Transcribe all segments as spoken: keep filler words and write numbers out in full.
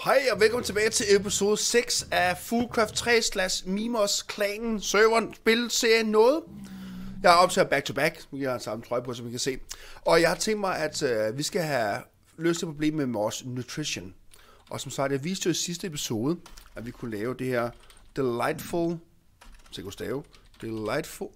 Hej og velkommen tilbage til episode seks af Foodcraft tre slash Mimos-klanen, serveren, spilserien noget. Jeg har optaget back to back, vi har samme trøje på, som I kan se. Og jeg har tænkt mig, at øh, vi skal have løst det problem med vores nutrition. Og som sagt, jeg viste jo i sidste episode, at vi kunne lave det her delightful, så jeg stave, delightful,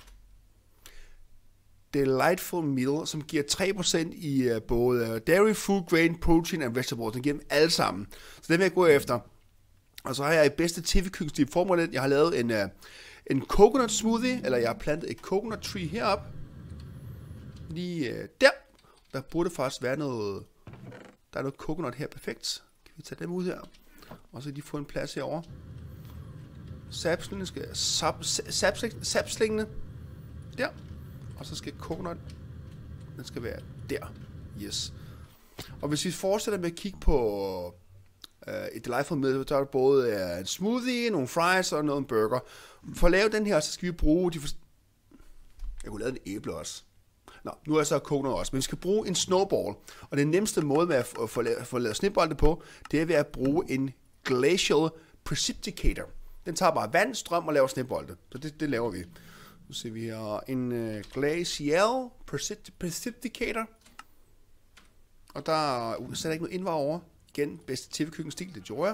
delightful meal, som giver tre procent i uh, både uh, dairy, food, grain, protein og vegetables. Den giver dem alle sammen. Så det vil jeg gå efter. Og så har jeg i bedste tv-køkkenstil formidlet. Jeg har lavet en, uh, en coconut smoothie, eller jeg har plantet et coconut tree heroppe. Lige uh, der. Der burde faktisk være noget, der er noget coconut her, perfekt. Kan vi tage dem ud her? Og så kan de få en plads herovre. Sapslingene skal, sap, sap, sapslingene. Der. Og så skal coconut, den skal være der. Yes. Og hvis vi fortsætter med at kigge på uh, et delightful meal, så er der både uh, en smoothie, nogle fries og noget en burger. For at lave den her, så skal vi bruge de for... Jeg kunne lave en æble også. Nå, nu er jeg så coconut også. Men vi skal bruge en snowball. Og den nemmeste måde med at få lavet, få lavet snebolde på, det er ved at bruge en glacial precipitator. Den tager bare vand, strøm og laver snebolde. Så det, det laver vi. Nu ser vi her en uh, glacial precipitator. Og der sætter ikke noget indvar over. Igen, bedste tv-køkkenstil, det gjorde jeg.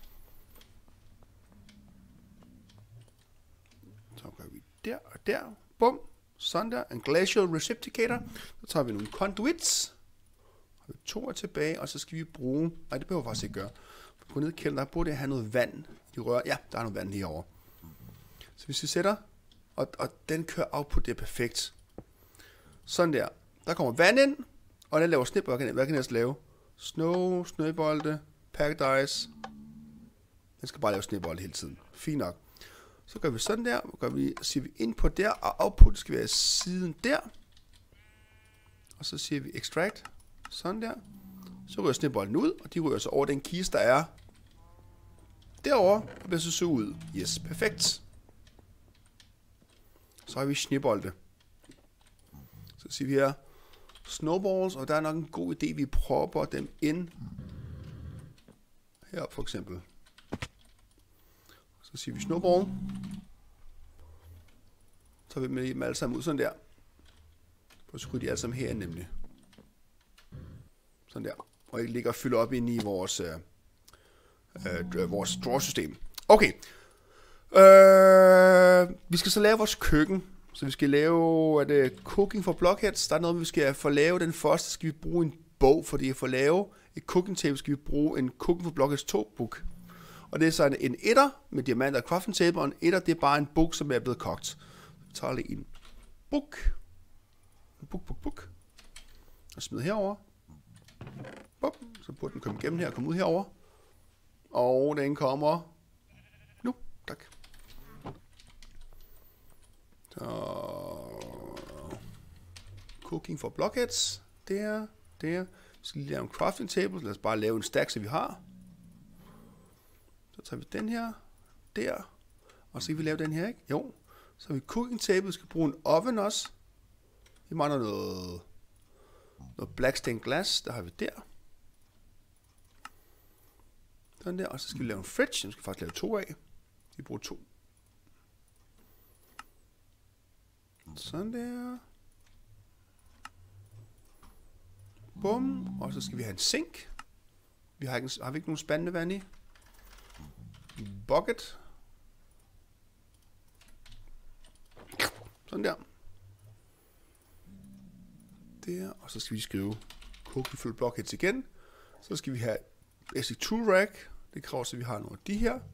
Så gør vi der og der. Bum. Sådan der. En glacial precipitator. Så tager vi nogle conduits. Og vi to er tilbage, og så skal vi bruge... Nej, det behøver vi faktisk ikke gøre. Gå ned i kælderen, der burde jeg have noget vand. De rører. Ja, der er noget vand herovre. Så hvis vi sætter... Og, og den kører output, det er perfekt. Sådan der. Der kommer vand ind, og den laver snip. Hvad kan, hvad kan den ellers lave? Snow, snøbolde, packed ice. Den skal bare lave snipbolde hele tiden. Fint nok. Så gør vi sådan der. Gør vi, siger vi input der, og output skal være siden der. Og så siger vi extract. Sådan der. Så rører snipbolden ud, og de rører så over den kiste, der er derovre, og bliver så så ud. Yes, perfekt. Så har vi snebolde. Så siger vi her snowballs, og der er nok en god idé, vi propper dem ind her for eksempel. Så siger vi snowball. Så har vi dem alle sammen ud sådan der. Og så ryger de alle sammen her nemlig. Sådan der. Og det ligger og fylder op ind i vores, øh, øh, vores drawer-system. Okay. Øh, vi skal så lave vores køkken. Så vi skal lave er det cooking for blockheads. Der er noget, vi skal for at lave den første, skal vi bruge en bog. Fordi for at lave et cooking table, skal vi bruge en cooking for blockheads to book. Og det er så en etter med diamanter og crafting table. Og en etter, det er bare en book, som er blevet kogt. Vi tager lige en book. En book, book, book. Og smider herover. Bop. Så burde den komme igennem her og komme ud herover. Og den kommer nu. Tak. Så cooking for blockheads. Der, der. Vi skal lige lave en crafting table. Lad os bare lave en stack, så vi har. Så tager vi den her. Der. Og så kan vi lave den her, ikke? Jo. Så har vi cooking table. Vi skal bruge en oven også. Vi mangler noget, noget black stained glass. Der har vi der. Sådan der. Og så skal vi lave en fridge. Den skal faktisk lave to af. Vi bruger to. Sådan der. Bum. Og så skal vi have en sink. Vi har ikke, har vi ikke nogen spand med vand i? Bucket. Sådan der. Der. Og så skal vi skrive cooking for blockheads igen. Så skal vi have S E to rack. Det kræver så, at vi har nogle af de her.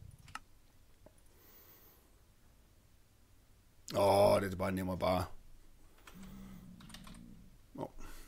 Åh, oh, det er bare nemmere bare. Oh.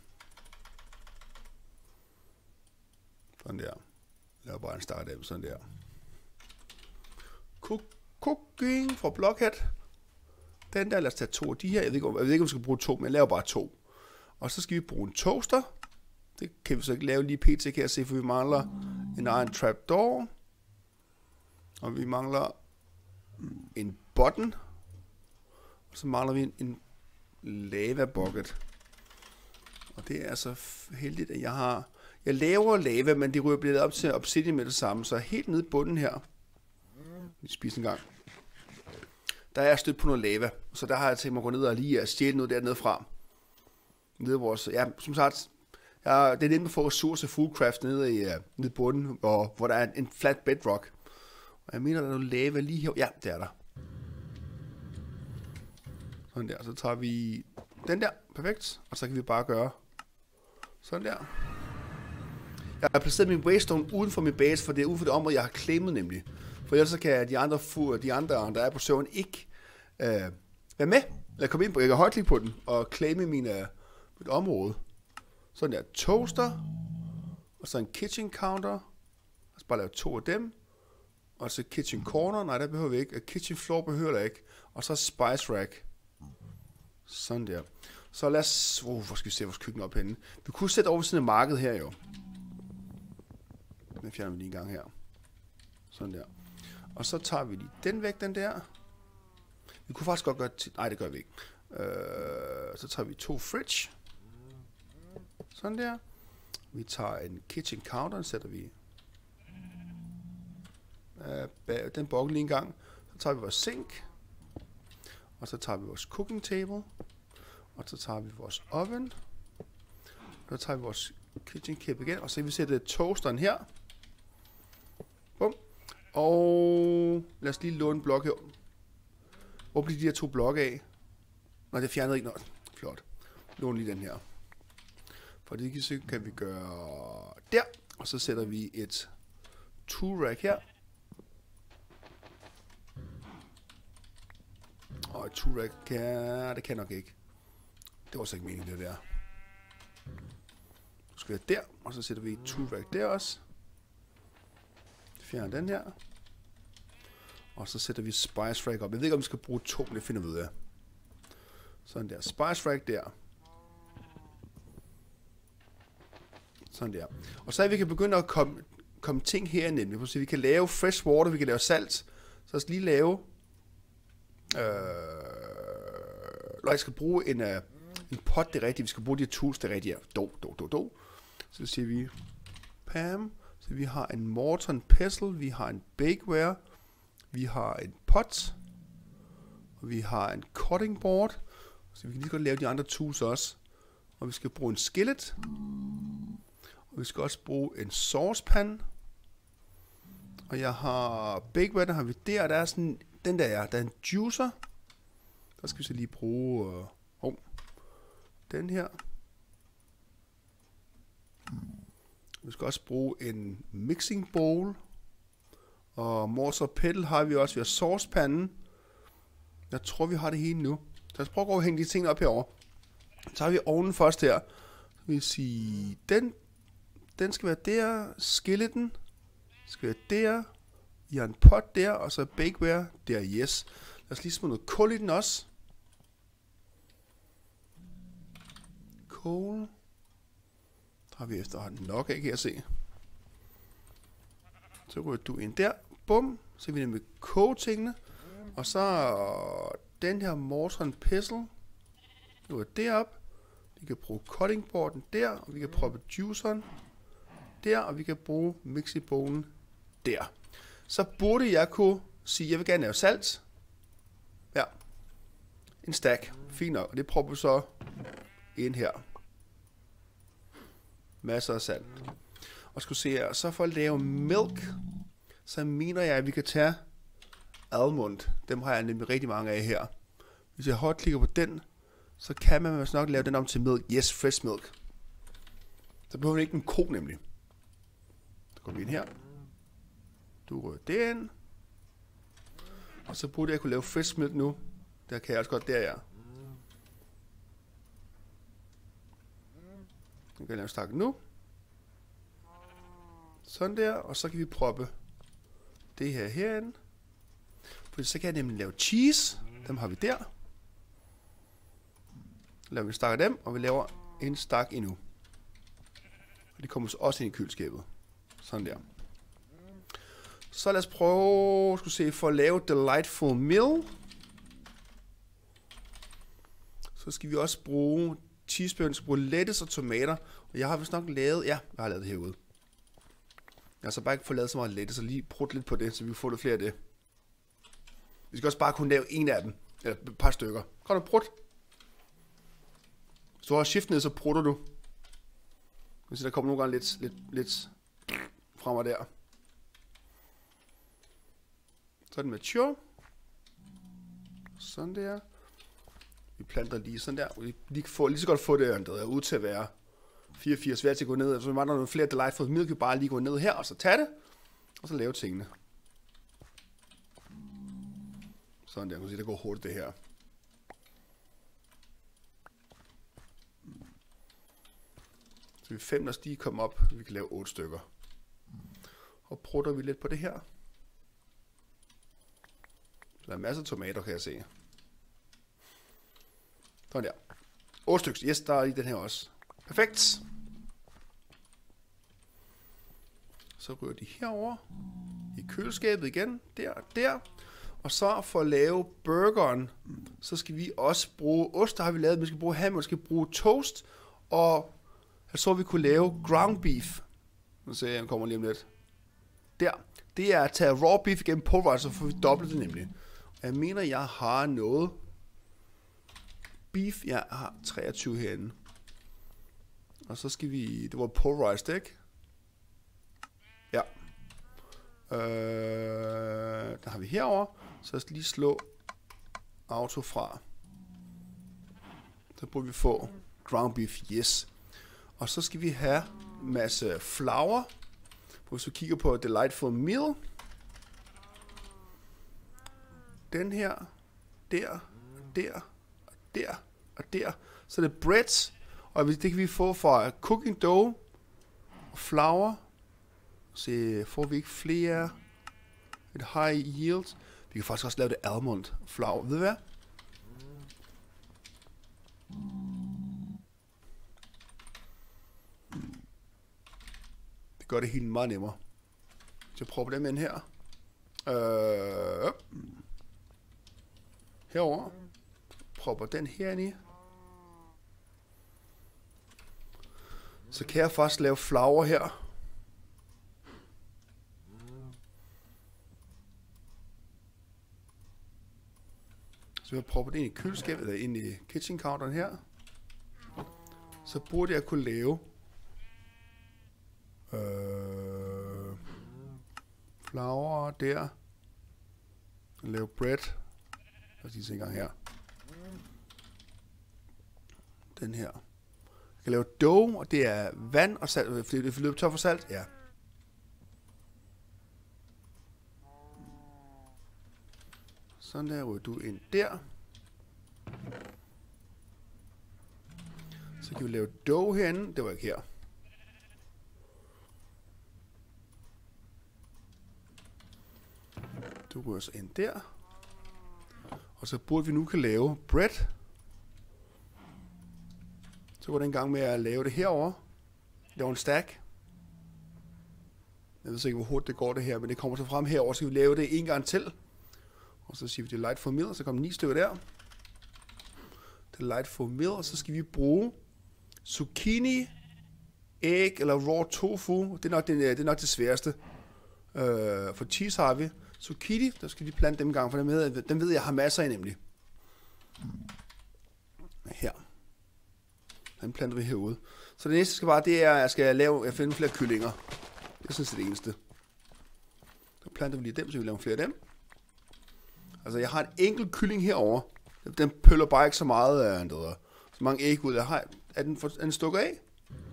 Sådan der. Lav bare en start af sådan der. Cook, cooking for blockhead. Den der, lad os tage to af de her. Jeg ved ikke, jeg ved ikke om vi skal bruge to, men jeg laver bare to. Og så skal vi bruge en toaster. Det kan vi så ikke lave lige pt, kan jeg se, for vi mangler en iron trapdoor. Og vi mangler en button. Og så mangler vi en, en lava bucket. Og det er så heldigt, at jeg har... Jeg laver lava, men det ryger bliver op til obsidian med det samme, så helt nede i bunden her. Vi spiser en gang. Der er jeg stødt på noget lava, så der har jeg tænkt mig at gå ned og lige stjæle noget dernede fra. Nede i vores, ja, som sagt, ja, det er nemt at få ressourcer Foodcraft nede i, uh, nede i bunden, hvor, hvor der er en, en flat bedrock. Og jeg mener, der er noget lava lige her. Ja, det er der. Sådan der, så tager vi den der, perfekt, og så kan vi bare gøre sådan der. Jeg har placeret min waystone uden for min base, for det er uden for det område, jeg har claimet nemlig. For ellers så kan de andre, de andre, der er på serveren, ikke øh, være med. Eller komme ind på, jeg kan højt på den, og claime min, øh, mit område. Sådan der, toaster, og så en kitchen counter. Jeg skal bare lave to af dem. Og så kitchen corner, nej, der behøver vi ikke. Kitchen floor behøver jeg ikke. Og så spice rack. Sådan der. Så lad os... Uh, hvor skal vi se vores køkken op henne? Vi kunne sætte over ved siden af markedet her jo. Den fjerner vi lige en gang her. Sådan der. Og så tager vi lige den væk, den der. Vi kunne faktisk godt gøre... Til... Nej, det gør vi ikke. Øh, så tager vi to fridge. Sådan der. Vi tager en kitchen counter, den sætter vi... Øh, bag... Den bokker lige en gang. Så tager vi vores sink. Og så tager vi vores cooking table. Og så tager vi vores oven. Og så tager vi vores kitchen kip igen. Og så kan vi sætte toasteren her. Bum. Og lad os lige låne en blok her. Hvor bliver de her to blokke af? Nej, det fjernede ikke noget. Flot. Låne lige den her. For det så kan vi gøre der. Og så sætter vi et tool rack her. Og et tool rack kan... Det kan nok ikke. Det var så ikke meningen, det der. Så skal vi have der. Og så sætter vi et tool rack der også. Fjerner den her. Og så sætter vi spice rack op. Jeg ved ikke, om vi skal bruge to, men det finder vi ud af. Sådan der. Spice rack der. Sådan der. Og så er vi kan begynde at komme, komme ting her nemlig. Så vi kan lave fresh water, vi kan lave salt. Så jeg skal lige lave... Øh, når jeg skal bruge en, uh, en pot, det er rigtigt. Vi skal bruge de her tools, det er rigtigt. Do, do, do, do. Så siger vi... Pam. Så vi har en mortar, en pestle, vi har en bakeware, vi har en pot, og vi har en cutting board, så vi kan lige godt lave de andre tools også. Og vi skal bruge en skillet, og vi skal også bruge en saucepan, og jeg har bakeware, der har vi der, og der er sådan, den der er, der er en juicer, der skal vi så lige bruge, uh, oh, den her. Vi skal også bruge en mixing bowl. Og mortar pedal har vi også. Vi har saucepanden. Jeg tror, vi har det hele nu. Så lad os prøve at gå og hænge de ting op herovre. Så har vi ovnen først her. Så vil sige, den, den skal være der. Skilleten skal være der. Vi har en pot der, og så bakeware der. Yes. Lad os lige smide noget kul i den også. Kul. Har vi efterhånden nok af, kan jeg se. Så ryger du ind der. Bum. Så er vi nemlig koge tingene. Og så den her mortar and pestle. Nu er derop. Vi kan bruge cutting boarden der. Og vi kan proppe juiceren der. Og vi kan bruge mixibowlen der. Så burde jeg kunne sige, at jeg vil gerne lave salt. Ja. En stack. Fint nok. Og det propper vi så ind her. Masser af salt. Og skulle se her, så for at lave milk, så mener jeg, at vi kan tage almond. Dem har jeg nemlig rigtig mange af her. Hvis jeg hotklikker på den, så kan man nok lave den om til milk. Yes, fresh milk. Så behøver vi ikke en ko nemlig. Så går vi ind her. Du rører det ind. Og så burde jeg kunne lave fresh milk nu. Der kan jeg også godt der, ja. Nu kan jeg lave stakken nu. Sådan der, og så kan vi proppe det her herinde. For så kan jeg nemlig lave cheese. Dem har vi der. Laver vi en stak af dem, og vi laver en stak endnu. Og de kommer så også ind i køleskabet. Sådan der. Så lad os prøve skulle se, for at lave delightful meal. Så skal vi også bruge cheeseburger, vi skal bruge lettuce og tomater. Jeg har vist nok lavet, ja, jeg har lavet det herude. Jeg har så bare ikke fået lavet så meget let, så lige prøv lidt på det, så vi kan få lidt flere af det. Vi skal også bare kunne lave en af dem, eller et par stykker. Kom du prut. Hvis du har shift ned, så prutter du. Hvis der kommer nogle gange lidt, lidt, lidt frem og der. Så er den mature. Sådan der. Vi planter lige sådan der. Vi lige, få, lige så godt få det der ud til at være fireogfirs svært til at gå ned. Så mangler nogle flere delightful milk, kan bare lige gå ned her, og så tage det. Og så lave tingene. Sådan der, kan se, det går hurtigt det her. Så vi fem, når de kommer op, vi kan lave otte stykker. Og prutter vi lidt på det her. Så der er masser af tomater, kan jeg se. Sådan der. otte stykker. Yes, der er lige den her også. Perfekt. Så ryger de herover i køleskabet igen. Der og der. Og så for at lave burgeren, så skal vi også bruge ost, der har vi lavet. Vi skal bruge ham, vi skal bruge toast. Og jeg så vi kunne lave ground beef. Nu ser jeg, jeg kommer lige om lidt. Der. Det er at tage raw beef igennem pulverizer, så får vi dobbelt det nemlig. Jeg mener, jeg har noget beef. Jeg har treogtyve herinde. Og så skal vi... Det var pulverized, ikke? Ja. Øh, der har vi herover. Så jeg skal lige slå auto fra. Så burde vi få ground beef, yes. Og så skal vi have en masse flour. Hvis du kigger på delightful meal. Den her, der, der, og der, og der. Så det er bread, og det kan vi få fra cooking dough og flour. Så får vi ikke flere. Et high yield. Vi kan faktisk også lave det almond flour. Ved du hvad? Det gør det helt meget nemmere. Så jeg prøver dem ind her. Øh, herover. Propper den her ind i. Så kan jeg faktisk lave flour her. Så jeg propper det ind i køleskabet, eller ind i kitchen counteren her. Så burde jeg kunne lave øh, flour der. Lave bread. Lad os lige se en gang her. Den her. Jeg kan lave dough, og det er vand og salt. Fordi det løber tør for salt, ja. Sådan der ryger du ind der. Så kan vi lave dough herinde. Det var ikke her. Du ryger så ind der. Og så burde vi nu kan lave bread. Så går den gang med at lave det herover. Lave en stack. Jeg ved ikke, hvor hurtigt det går det her, men det kommer så frem herover, så skal vi lave det en gang til. Og så siger vi delightful meal, og så kommer ni stykker der. Delightful meal, og så skal vi bruge zucchini, æg eller raw tofu. Det er nok det, det, er nok det sværeste. Øh, for cheese har vi zucchini, der skal vi plante dem en gang, for dem ved, dem ved jeg har masser af nemlig. Her. Den planter vi herude. Så det næste skal bare, det er, at jeg skal lave, jeg finder flere kyllinger. Det er sådan set det eneste. Så planter vi lige dem, så vi laver flere af dem. Altså, jeg har en enkelt kylling herover. Den pøller bare ikke så meget af andre. Så mange æg ud. Jeg har, er den, for, er den stukket af?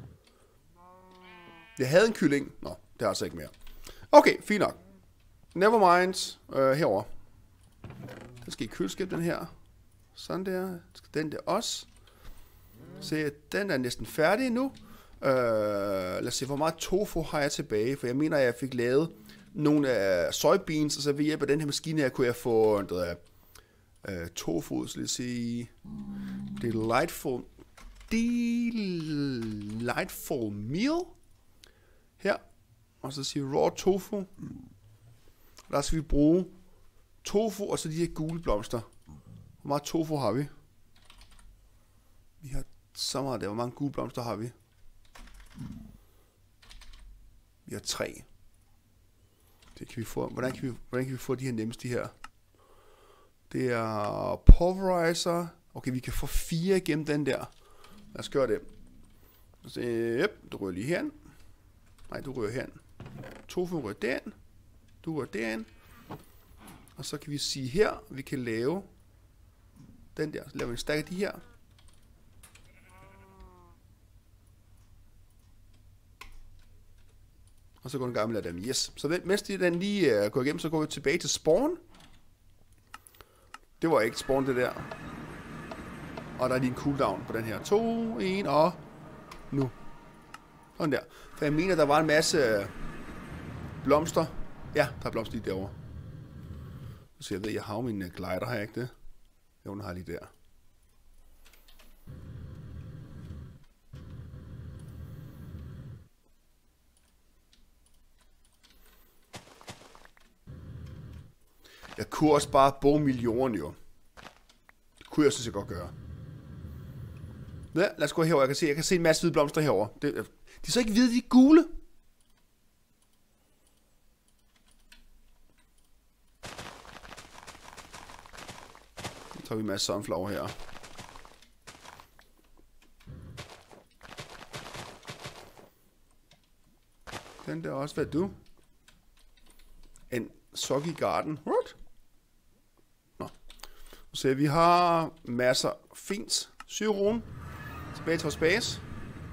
Jeg havde en kylling. Nå, det er altså ikke mere. Okay, fint nok. Never mind. Uh, herover. Den skal i køleskab, den her. Sådan der. Den der også. Se, den er næsten færdig nu. Uh, lad os se, hvor meget tofu har jeg tilbage. For jeg mener, at jeg fik lavet nogle af soybeans, og så ved hjælp af den her maskine her, kunne jeg få uh, uh, tofu, så lad os se. Delightful. Delightful meal. Her. Og så siger vi raw tofu. Der skal vi bruge tofu, og så de her gule blomster. Hvor meget tofu har vi? Vi har så meget der. Hvor mange gule blomster har vi? Vi har tre. Det kan vi få. Hvordan kan vi, hvordan kan vi få de her nemmest, de her? Det er pulverizer. Okay, vi kan få fire igennem den der. Lad os gøre det. Så, yep, du rører lige herind. Nej, du rører herind. Tofu rører derind. Du rører derind. Og så kan vi sige her, vi kan lave den der. Så laver vi en stack af de her. Og så går den gamle af dem. Yes. Så mens den lige uh, går igennem, så går vi tilbage til spawn. Det var ikke spawn det der. Og der er lige en cooldown på den her. to, en og nu. Sådan der. For jeg mener, der var en masse blomster. Ja, der er blomster lige derovre. Så jeg ved, jeg har min glider, har jeg ikke det? Jo, den har jeg lige der. Jeg kunne også bare bruge millioner, jo. Det kunne jeg synes, jeg godt gøre. Ja, lad os gå herover. Jeg kan se, jeg kan se en masse hvide blomster herover. Det, de er så ikke hvide, de er gule. Så tager vi en masse sunflower her. Den der også, hvad er du? En soggy garden. What? Nå. Så vi har masser fint. Syron. Tilbage til vores base.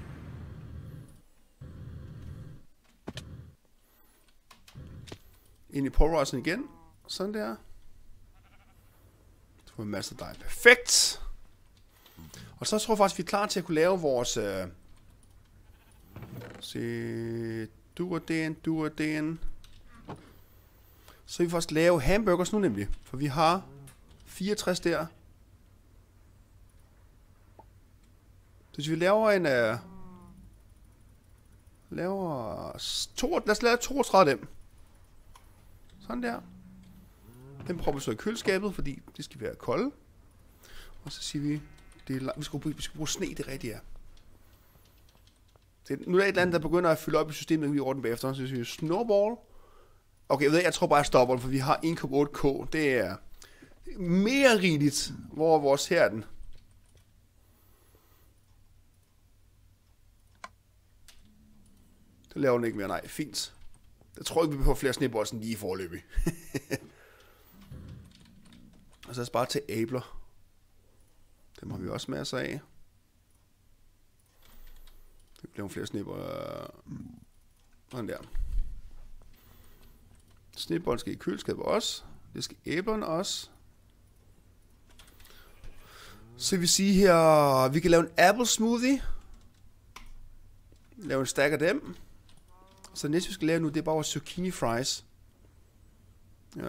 Ind i pulverizeren igen. Sådan der. Så får vi masser af dig. Perfekt. Og så tror jeg faktisk, vi er klar til at kunne lave vores... Øh... Se... Du og den, du og den. Så vi faktisk lave hamburgers nu nemlig. For vi har fireogtres der. Så hvis vi laver en... Uh, laver... To, lad os lave toogtredive af dem. Sådan der. Den prøver vi så i køleskabet, fordi det skal være kolde. Og så siger vi... Det er, vi, skal bruge, vi skal bruge sne, det rigtige er. Det, nu er der et eller andet, der begynder at fylde op i systemet, vi ordner bagefter. Så siger vi snowball. Okay, jeg ved, jeg tror bare, jeg stopper den, for vi har en komma otte K. Det er mere rigeligt. Hvor er vores her den? Det laver den ikke mere, nej. Fint. Jeg tror ikke, vi behøver flere snebolds end lige i forløbig. Og så er det bare til æbler. Dem har vi også masser af. Det bliver flere snebolds. Sådan der. Snebolden skal i køleskabet også. Det skal æblerne også. Så vi sige her, vi kan lave en apple smoothie. Lave en stack af dem. Så næste vi skal lave nu, det er bare vores zucchini fries. Uh,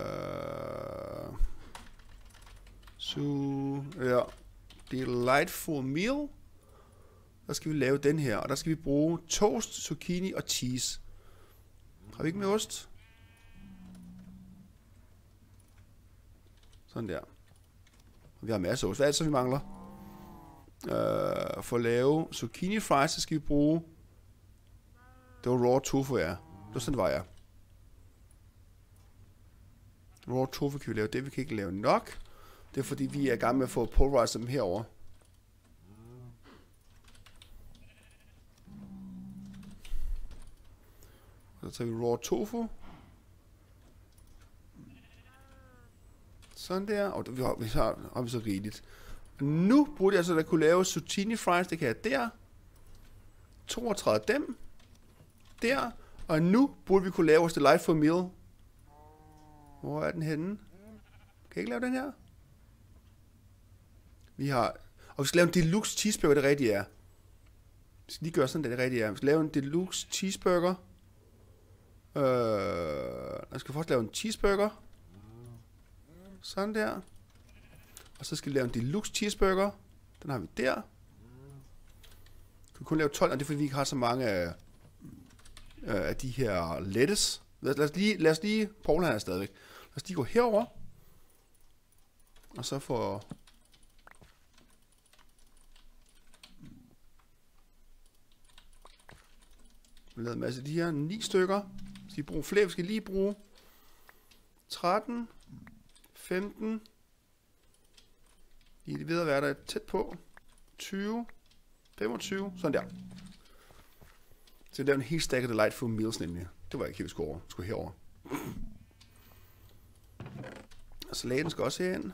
så ja, delightful meal. Der skal vi lave den her, og der skal vi bruge toast, zucchini og cheese. Har vi ikke mere ost? Sådan der. Vi har masser af ost. Hvad er det så, vi mangler? Uh, for at lave zucchini fries, så skal vi bruge... Det var raw tofu, ja. Det var sådan, var jeg. Raw tofu kan vi lave. Det vi kan ikke lave nok. Det er fordi, vi er i gang med at få pulverizer dem herover. Så tager vi raw tofu. Sådan der. Og vi har, vi har, har vi så rigeligt. Nu burde jeg så da kunne lave zucchini fries. Det kan jeg der. toogtredive dem. Der. Og nu burde vi kunne lave vores delightful meal. Hvor er den henne? Kan jeg ikke lave den her? Vi har... Og vi skal lave en deluxe cheeseburger, det rigtige er. Vi skal lige gøre sådan, det rigtige er. Vi skal lave en deluxe cheeseburger. Øh... Jeg skal først lave en cheeseburger. Sådan der. Og så skal vi lave en deluxe cheeseburger. Den har vi der. Vi kan kun lave tolv, og det er fordi vi ikke har så mange af, af de her lettuce. Lad, lad os lige, lad os lige, Paul han er stadigvæk. Lad os lige gå herover. Og så få... Vi har lavet en masse af de her. ni stykker. Skal vi bruge flere? Vi skal lige bruge tretten, femten. I er ved at være der tæt på. tyve, femogtyve. Sådan der. Så det er en helt stack af Delightful Meals nemlig. Det var ikke helt, vi skulle over. Vi skulle herover. Og salaten skal også herind.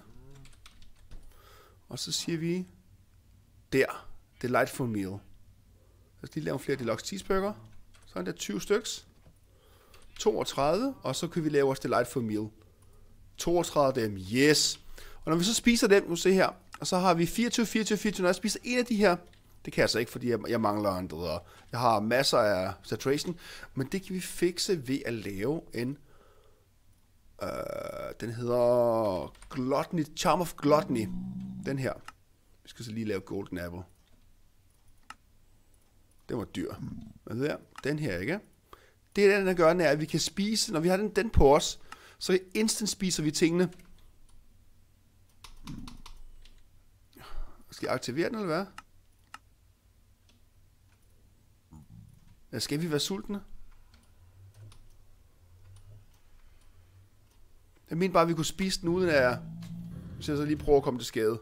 Og så siger vi der. Delightful Meal. Lad os lige lave flere deluxe cheeseburger. Sådan der tyve styks. toogtredive. Og så kan vi lave vores Delightful Meal. toogtredive dem. Yes. Og når vi så spiser dem, nu se her. Og så har vi fireogtyve, fireogtyve, fireogtyve. Når jeg spiser en af de her. Det kan jeg så ikke, fordi jeg, jeg mangler andre. Jeg har masser af saturation. Men det kan vi fikse ved at lave en... Øh, den hedder... Gluttony, Charm of Gluttony. Den her. Vi skal så lige lave Golden Apple. Den var dyr. Hvad der? Den her, ikke? Det er den, der gør, er, at vi kan spise... Når vi har den, den på os, så instant spiser vi tingene. Skal jeg aktivere den, eller hvad? Ja, skal vi være sultne? Jeg mener bare, at vi kunne spise den uden at... Hvis jeg så lige prøver at komme til skade.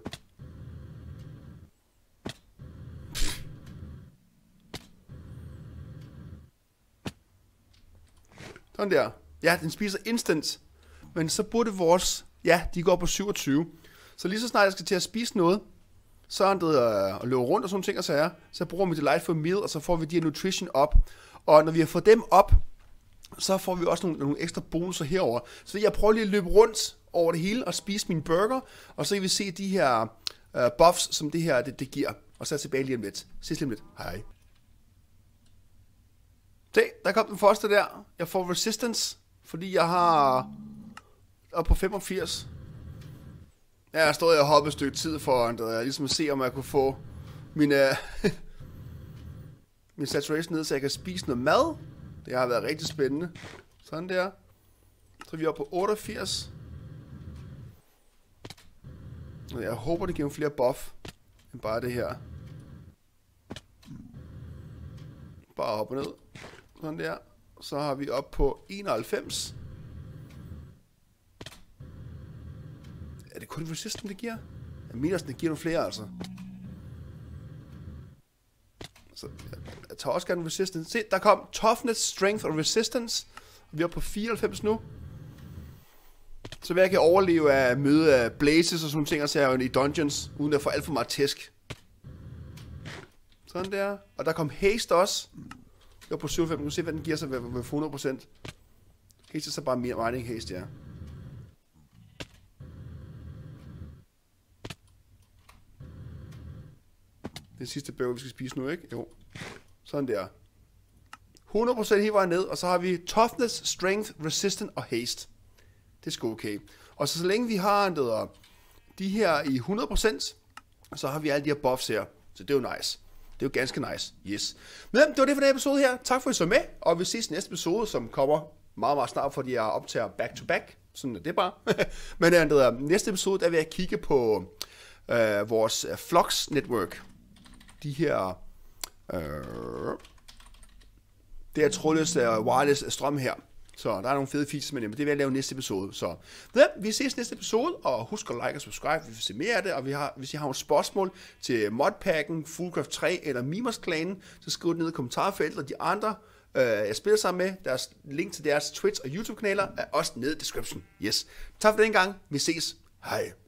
Sådan der. Ja, den spiser instant. Men så burde vores... Ja, de går på syvogtyve. Så lige så snart jeg skal til at spise noget, så er det at løbe rundt og sådan ting og sager. Så bruger vi Delightful Meal, og så får vi de her nutrition op. Og når vi har fået dem op, så får vi også nogle, nogle ekstra bonusser herover. Så jeg prøver lige at løbe rundt over det hele og spise min burger. Og så kan vi se de her uh, buffs, som det her det, det giver. Og så er jeg tilbage lige om lidt. Ses lige om lidt. Hej. Se, der kom den første der. Jeg får resistance, fordi jeg har op på femogfirs. Jeg har stået og hoppet et stykke tid for at ligesom at se, om jeg kunne få min, uh, min saturation ned, så jeg kan spise noget mad. Det har været rigtig spændende. Sådan der. Så er vi oppe på otteogfirs. Og jeg håber, det giver flere buff end bare det her. Bare op og ned. Sådan der. Så har vi op på enoghalvfems. Er det kun resistance, det giver? Jeg mener, det giver nogle flere, altså. Så jeg, jeg tager også gerne resistance. Se, der kom toughness, strength og resistance. Vi er på fireoghalvfems nu. Så hvad jeg kan overleve af møde af blazes og sådan ting, og så er i dungeons, uden at få alt for meget tæsk. Sådan der. Og der kom haste også. Jeg er på syvoghalvfems. Nu se, hvad den giver sig ved hundrede procent. Haste er så bare mere mining haste, ja. Den sidste burger, vi skal spise nu, ikke? Jo. Sådan der. hundrede procent hele vejen ned, og så har vi toughness, strength, resistance og haste. Det er sgu okay. Og så så længe vi har der, de her i hundrede procent, så har vi alle de her buffs her. Så det er jo nice. Det er jo ganske nice. Yes. Men det var det for den episode her. Tak for at I så med, og vi ses i næste episode, som kommer meget, meget snart, fordi jeg optager back to back. Sådan er det bare. Men der, næste episode, der vil jeg kigge på øh, vores uh, Flux Network. De her øh, det er trådløs uh, wireless strøm her. Så der er nogle fede features med det, men det vil jeg lave næste episode. Så ja, vi ses næste episode, og husk at like og subscribe, hvis vi ser mere af det. Og vi har, hvis I har nogle spørgsmål til modpacken, Fullcraft tre eller Mimers-klanen, så skriv det ned i kommentarfeltet, og de andre, øh, jeg spiller sammen med, deres link til deres Twitch og YouTube-kanaler er også nede i description. Yes. Tak for den gang. Vi ses. Hej.